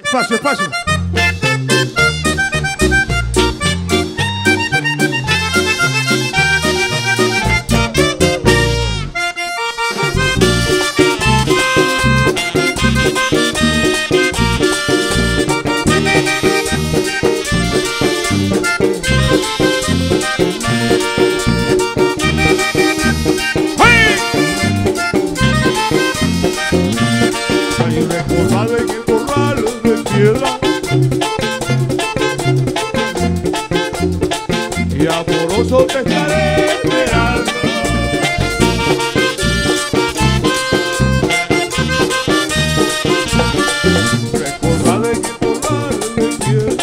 Espacio, espacio. Y amoroso te estaré esperando. Recordad en el corral de piedra.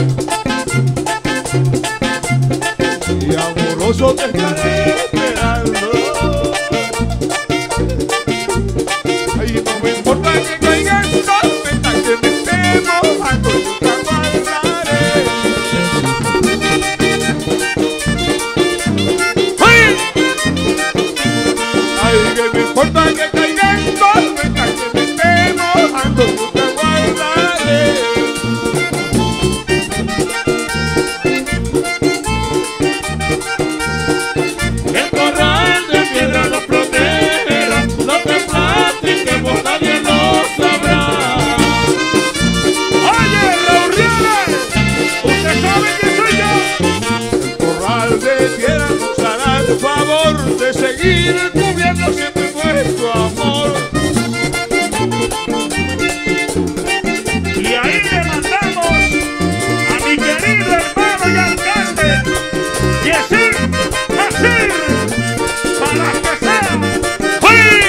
Y amoroso te estaré esperando. Ay, no me importa que caigan tormentas, que me esté mojando, yo te aguardaré. Que me importa que caigan tormentas, que me esté mojando, yo te guardaré. El corral de piedra nos protegerá, no te platiquemos, nadie lo sabrá. Oye, Raúl Rieles, usted sabe quién soy yo. El corral de piedra nos hará el favor de seguir cubriendo siempre nuestro amor. Y ahí le mandamos a mi querido hermano y alcalde, Yesir Nasir, para que sea. ¡Uy!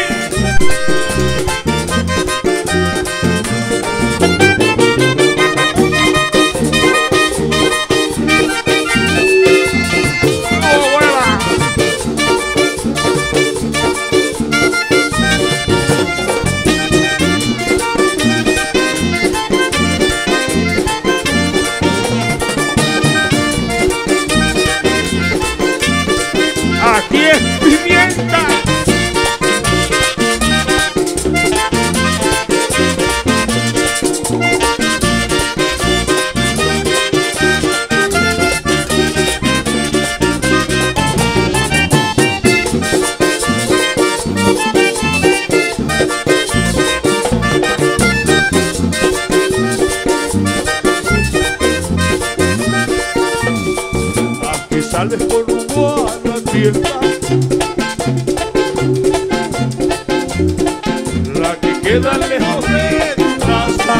Aquí es pimienta. Aquí sales por rumbo a la tierra, la que queda lejos de tu casa.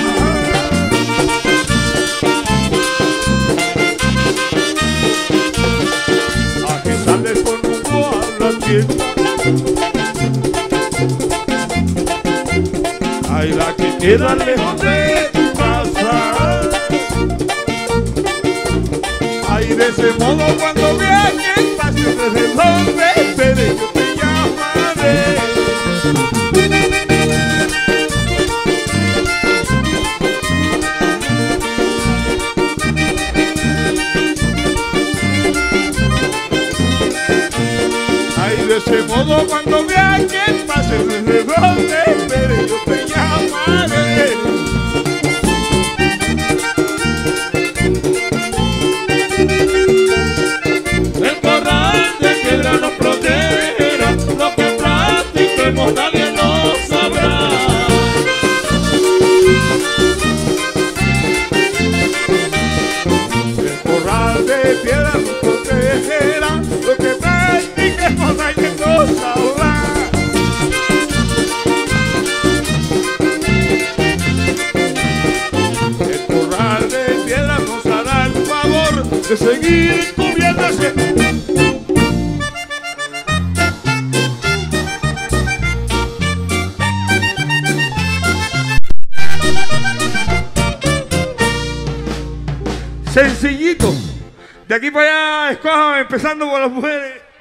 Aquí sales por rumbo a la tierra, ay, la que queda lejos de tu casa. Ay, de ese modo cuando veas que pases desde donde esperes, yo te llamaré. Ay, de ese modo cuando veas que pases desde donde esperes, yo te llamaré. El corral de piedra nos protegerá, lo que practiquemos nadie lo sabrá. El corral de piedra nos protegerá, lo que practiquemos nadie lo sabrá. El corral de piedra nos hará el favor de seguir cubriéndose. Sencillito. De aquí para allá, escojan, empezando por las mujeres.